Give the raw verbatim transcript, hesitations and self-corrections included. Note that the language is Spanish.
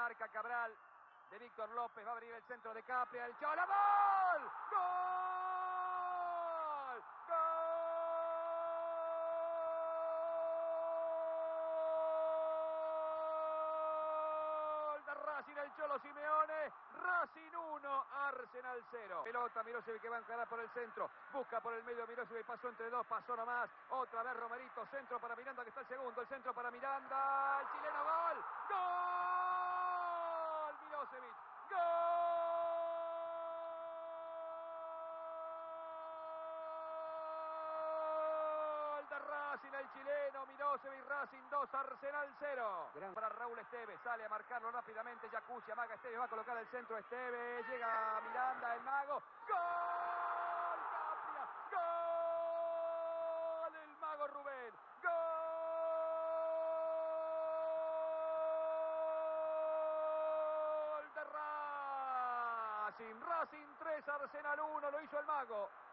marca Cabral de Víctor López, va a abrir el centro de Capria, el Cholo, ¡gol! ¡Gol! ¡Gol! De Racing, el Cholo Simeone, Racing uno, Arsenal cero. Pelota, Milosevic que va a encarar por el centro, busca por el medio Milosevic, pasó entre dos, pasó nomás, otra vez Romerito, centro para Miranda que está el segundo, el centro para Miranda, el chileno, gol, gol, Milosevic, gol de Racing, el chileno, Milosevic, Racing dos, Arsenal cero. Gran para Raúl Esteves, sale a marcarlo rápidamente, Jacuzzi, amaga Esteves, va a colocar el centro Esteves, llega Miranda, el mago, gol, Capria, gol, el mago Rubén, gol de Racing, Racing tres, Arsenal uno, lo hizo el mago.